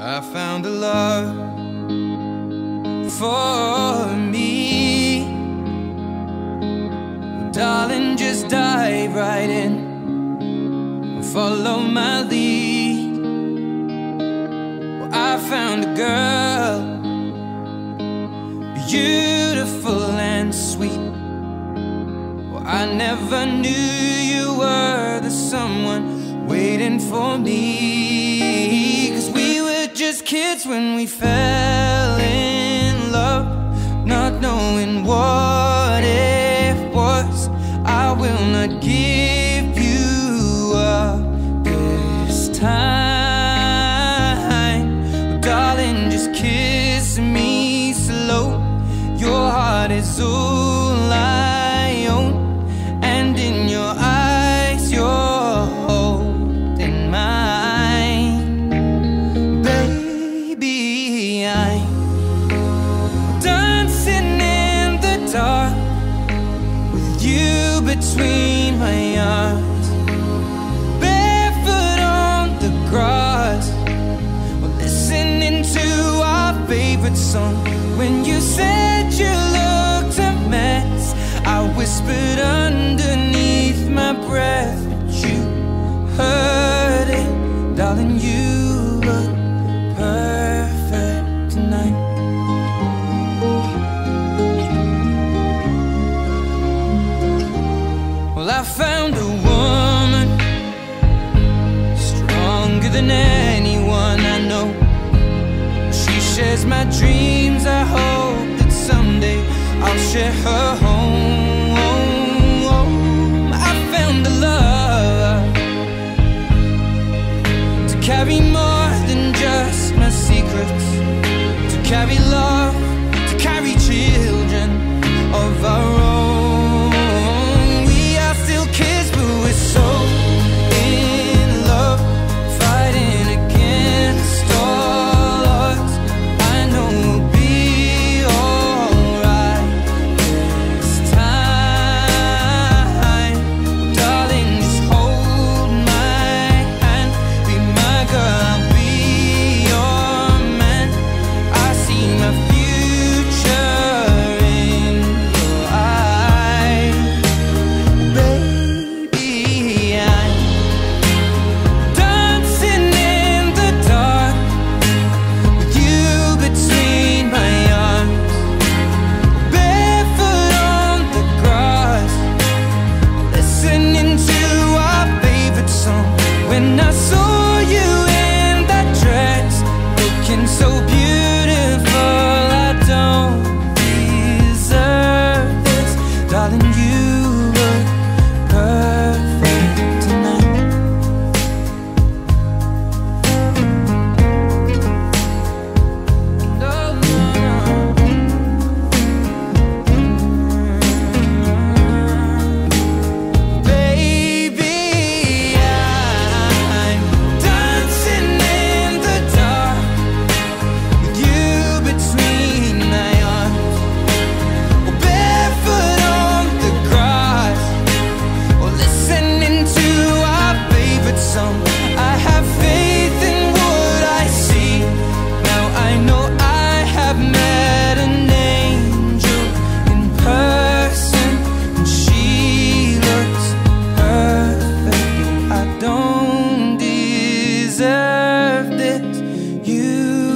I found a love for me. Well, darling, just dive right in and follow my lead. Well, I found a girl, beautiful and sweet. Well, I never knew you were the someone waiting for me. 'Cause we were just kids when we fell in love, not knowing what it was. I will not give you up this time. Darling, just kiss me slow. Your heart is all I own, and in your eyes you're holding mine. Baby, I'm dancing in the dark with you between my arms, barefoot on the grass. We're listening to our favorite song. When you said you looked a mess, I whispered underneath my breath, but you heard it. Darling, you look perfect tonight. Well, I found a woman stronger than anyone I know. She shares my dreams. I hope that someday I'll share her home. I found a love to carry more than just my secrets, to carry love, to carry children of our own. We are still kids, but we're so in love, fighting against all odds. I know we'll be alright this time. Darling, just hold my hand, be my girl, I'll be your man. I see my future in your eyes. Baby, I'm dancing in the dark with you between my arms, barefoot on the grass, listening to our favorite song. When I saw you in that dress, looking so beautiful, I don't deserve this. Darling, you look perfect tonight. No, no, baby, I'm dancing in the dark with you between my arms, or barefoot on the grass, or listening to our favorite song. I have faith in what I see. Now I know I have met an angel in person, and she looks perfect. I don't deserve this. You